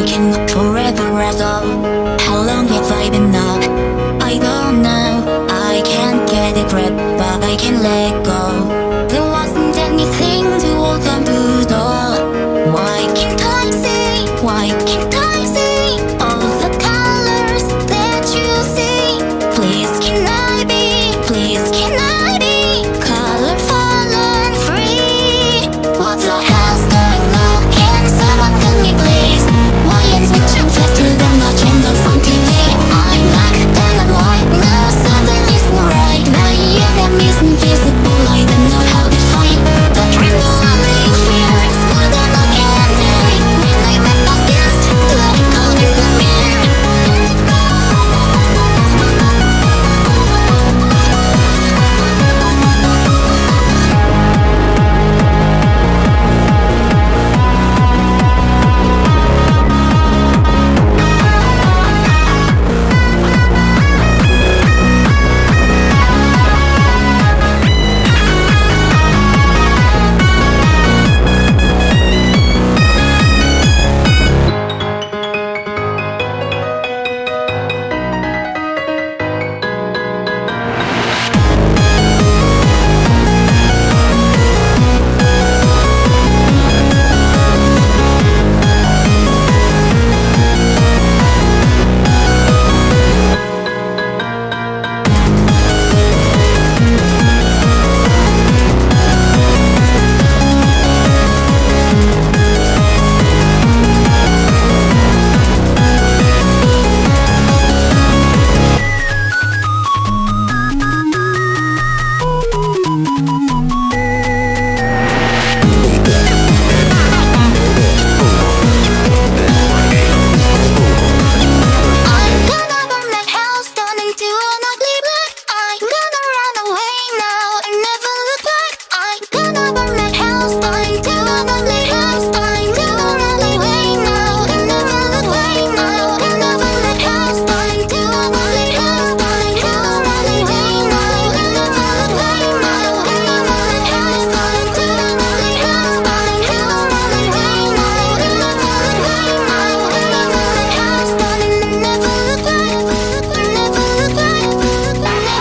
thinking forever ago. How long have I been up? I don't know. I can't get a grip, but I can let go. There wasn't anything to hold on to though. Why can't I see? Why can't I see all the colors that you see? Please can I be? Please can I be colorful and free? What the hell's going on? Can someone tell me please? Why am switching faster than the channels on TV? I'm black and I'm white, no something isn't right. My enemy's invisible, I don't know how to fight. The tremble on me fears more than I can dare. When I'm up against the cold in the mirror.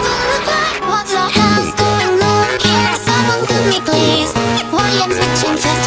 Please, why I'm switching fast?